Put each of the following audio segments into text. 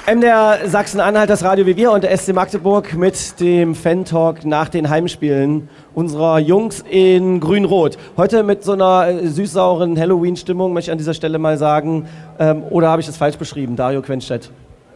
MDR Sachsen-Anhalt, das Radio wie wir und der SC Magdeburg mit dem Fan-Talk nach den Heimspielen unserer Jungs in Grün-Rot. Heute mit so einer süß-sauren Halloween-Stimmung, möchte ich an dieser Stelle mal sagen. Oder habe ich das falsch beschrieben? Dario Quenstedt.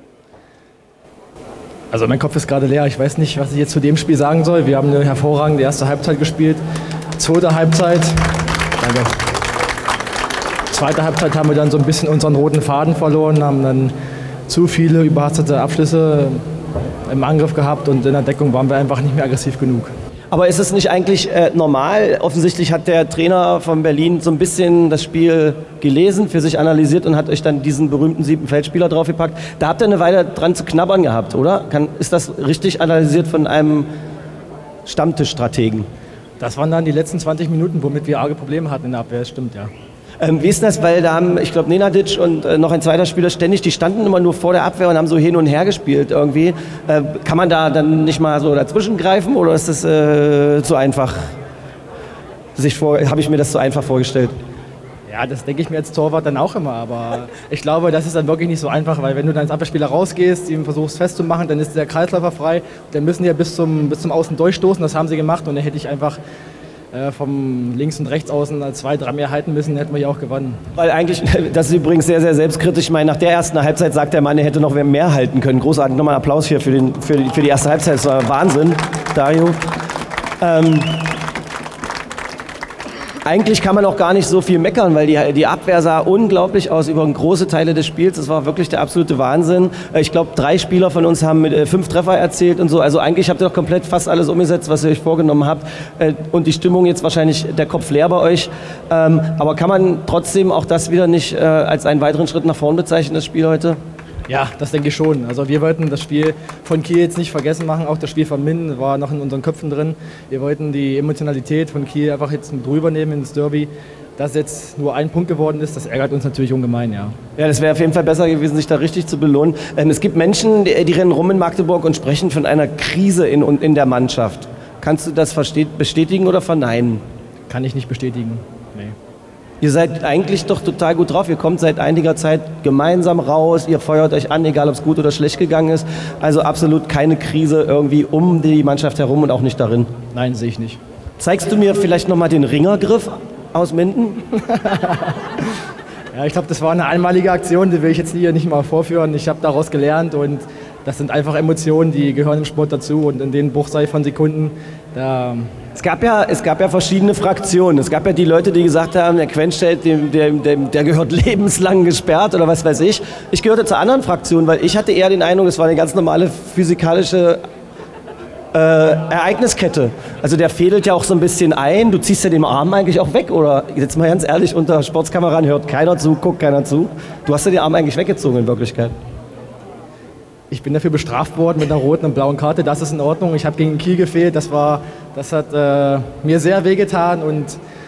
Also mein Kopf ist gerade leer. Ich weiß nicht, was ich jetzt zu dem Spiel sagen soll. Wir haben eine hervorragende erste Halbzeit gespielt. Zweite Halbzeit. Danke. Zweite Halbzeit haben wir dann so ein bisschen unseren roten Faden verloren, haben dann zu viele überhastete Abschlüsse im Angriff gehabt und in der Deckung waren wir einfach nicht mehr aggressiv genug. Aber ist es nicht eigentlich normal? Offensichtlich hat der Trainer von Berlin so ein bisschen das Spiel gelesen, für sich analysiert und hat euch dann diesen berühmten 7. Feldspieler draufgepackt. Da habt ihr eine Weile dran zu knabbern gehabt, oder? Ist das richtig analysiert von einem Stammtischstrategen? Das waren dann die letzten 20 Minuten, womit wir arge Probleme hatten in der Abwehr, das stimmt, ja. Wie ist das? Weil da haben, ich glaube, Nenadic und noch ein zweiter Spieler ständig, die standen immer nur vor der Abwehr und haben so hin und her gespielt irgendwie. Kann man da dann nicht mal so dazwischen greifen oder ist das zu einfach? Habe ich mir das zu einfach vorgestellt? Ja, das denke ich mir als Torwart dann auch immer, aber ich glaube, das ist dann wirklich nicht so einfach, weil wenn du dann als Abwehrspieler rausgehst, ihn versuchst festzumachen, dann ist der Kreisläufer frei, dann müssen die ja bis zum Außen durchstoßen, das haben sie gemacht und dann hätte ich einfach vom Links- und Rechtsaußen als 2-3 mehr halten müssen, hätten wir ja auch gewonnen. Weil eigentlich, das ist übrigens sehr, sehr selbstkritisch. Ich meine, nach der ersten Halbzeit sagt der Mann, er hätte noch mehr halten können. Großartig, nochmal einen Applaus hier für die erste Halbzeit. Das war Wahnsinn, Dario. Eigentlich kann man auch gar nicht so viel meckern, weil die Abwehr sah unglaublich aus über große Teile des Spiels. Das war wirklich der absolute Wahnsinn. Ich glaube, 3 Spieler von uns haben mit 5 Treffer erzielt und so. Also eigentlich habt ihr doch komplett fast alles umgesetzt, was ihr euch vorgenommen habt. Und die Stimmung jetzt wahrscheinlich der Kopf leer bei euch. Aber kann man trotzdem auch das wieder nicht als einen weiteren Schritt nach vorn bezeichnen, das Spiel heute? Ja, das denke ich schon. Also wir wollten das Spiel von Kiel jetzt nicht vergessen machen. Auch das Spiel von Minden war noch in unseren Köpfen drin. Wir wollten die Emotionalität von Kiel einfach jetzt mit rübernehmen ins Derby. Dass jetzt nur ein Punkt geworden ist, das ärgert uns natürlich ungemein, ja. Ja, das wäre auf jeden Fall besser gewesen, sich da richtig zu belohnen. Es gibt Menschen, die rennen rum in Magdeburg und sprechen von einer Krise in der Mannschaft. Kannst du das bestätigen oder verneinen? Kann ich nicht bestätigen, nee. Ihr seid eigentlich doch total gut drauf. Ihr kommt seit einiger Zeit gemeinsam raus. Ihr feuert euch an, egal ob es gut oder schlecht gegangen ist. Also absolut keine Krise irgendwie um die Mannschaft herum und auch nicht darin. Nein, sehe ich nicht. Zeigst du mir vielleicht nochmal den Ringergriff aus Minden? Ja, ich glaube, das war eine einmalige Aktion, die will ich jetzt hier nicht mal vorführen. Ich habe daraus gelernt und das sind einfach Emotionen, die gehören im Sport dazu und in den Bruchteil von Sekunden, Es gab ja verschiedene Fraktionen. Es gab ja die Leute, die gesagt haben, der Quenstedt, der gehört lebenslang gesperrt oder was weiß ich. Ich gehörte zur anderen Fraktion, weil ich hatte eher den Eindruck, es war eine ganz normale physikalische Ereigniskette. Also der fädelt ja auch so ein bisschen ein. Du ziehst ja den Arm eigentlich auch weg, oder? Jetzt mal ganz ehrlich, unter Sportskameraden hört keiner zu, guckt keiner zu. Du hast ja den Arm eigentlich weggezogen in Wirklichkeit. Ich bin dafür bestraft worden mit einer roten und blauen Karte. Das ist in Ordnung. Ich habe gegen Kiel gefehlt. Das hat mir sehr wehgetan und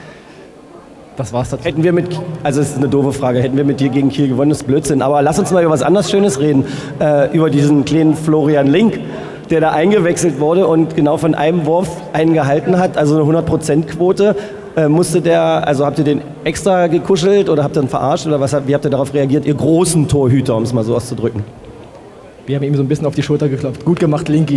das war's dazu. Also es ist eine doofe Frage, hätten wir mit dir gegen Kiel gewonnen, das ist Blödsinn. Aber lass uns mal über was anderes Schönes reden. Über diesen kleinen Florian Link, der da eingewechselt wurde und genau von einem Wurf einen gehalten hat, also eine 100%-Quote. Habt ihr den extra gekuschelt oder habt ihr ihn verarscht oder wie habt ihr darauf reagiert, ihr großen Torhüter, um es mal so auszudrücken? Wir haben ihm so ein bisschen auf die Schulter geklopft. Gut gemacht, Linky.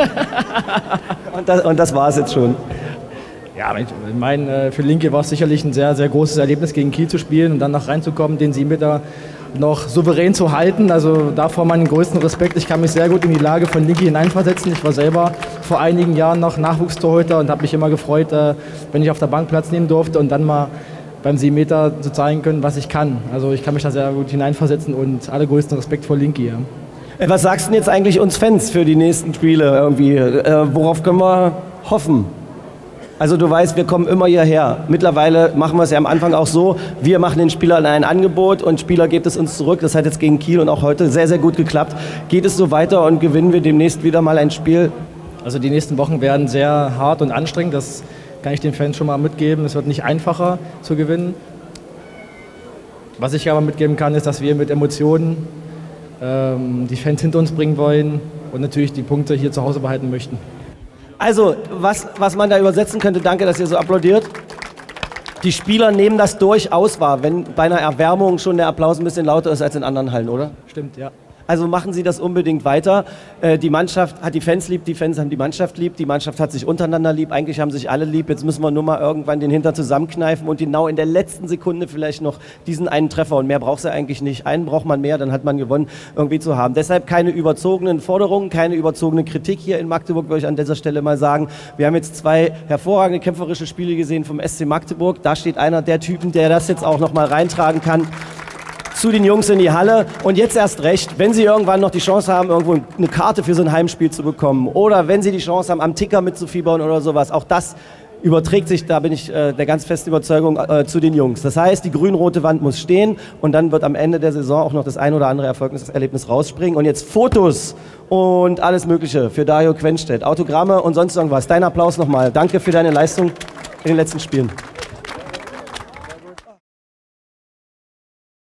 Und das war es jetzt schon. Ja, für Linky war es sicherlich ein sehr, sehr großes Erlebnis, gegen Kiel zu spielen und dann noch reinzukommen, den 7 Meter noch souverän zu halten. Also davor meinen größten Respekt. Ich kann mich sehr gut in die Lage von Linky hineinversetzen. Ich war selber vor einigen Jahren noch Nachwuchstorhüter und habe mich immer gefreut, wenn ich auf der Bank Platz nehmen durfte und dann mal beim 7 Meter zu zeigen können, was ich kann. Also ich kann mich da sehr gut hineinversetzen und allergrößten Respekt vor Linky. Ja. Was sagst du denn jetzt eigentlich uns Fans für die nächsten Spiele irgendwie? Worauf können wir hoffen? Also du weißt, wir kommen immer hierher. Mittlerweile machen wir es ja am Anfang auch so, wir machen den Spielern ein Angebot und Spieler gibt es uns zurück. Das hat jetzt gegen Kiel und auch heute sehr, sehr gut geklappt. Geht es so weiter und gewinnen wir demnächst wieder mal ein Spiel? Also die nächsten Wochen werden sehr hart und anstrengend. Das kann ich den Fans schon mal mitgeben. Es wird nicht einfacher zu gewinnen. Was ich aber mitgeben kann, ist, dass wir mit Emotionen die Fans hinter uns bringen wollen und natürlich die Punkte hier zu Hause behalten möchten. Also, was man da übersetzen könnte, danke, dass ihr so applaudiert. Die Spieler nehmen das durchaus wahr, wenn bei einer Erwärmung schon der Applaus ein bisschen lauter ist als in anderen Hallen, oder? Stimmt, ja. Also machen Sie das unbedingt weiter. Die Mannschaft hat die Fans lieb, die Fans haben die Mannschaft lieb, die Mannschaft hat sich untereinander lieb, eigentlich haben sich alle lieb. Jetzt müssen wir nur mal irgendwann den Hintern zusammenkneifen und genau in der letzten Sekunde vielleicht noch diesen einen Treffer, und mehr braucht es ja eigentlich nicht. Einen braucht man mehr, dann hat man gewonnen, irgendwie zu haben. Deshalb keine überzogenen Forderungen, keine überzogene Kritik hier in Magdeburg, würde ich an dieser Stelle mal sagen. Wir haben jetzt 2 hervorragende kämpferische Spiele gesehen vom SC Magdeburg. Da steht einer der Typen, der das jetzt auch noch mal reintragen kann zu den Jungs in die Halle. Und jetzt erst recht, wenn Sie irgendwann noch die Chance haben, irgendwo eine Karte für so ein Heimspiel zu bekommen oder wenn Sie die Chance haben, am Ticker mitzufiebern oder sowas, auch das überträgt sich, da bin ich der ganz festen Überzeugung, zu den Jungs. Das heißt, die grün-rote Wand muss stehen und dann wird am Ende der Saison auch noch das ein oder andere Erfolgserlebnis rausspringen. Und jetzt Fotos und alles Mögliche für Dario Quenstedt, Autogramme und sonst irgendwas. Dein Applaus nochmal. Danke für deine Leistung in den letzten Spielen.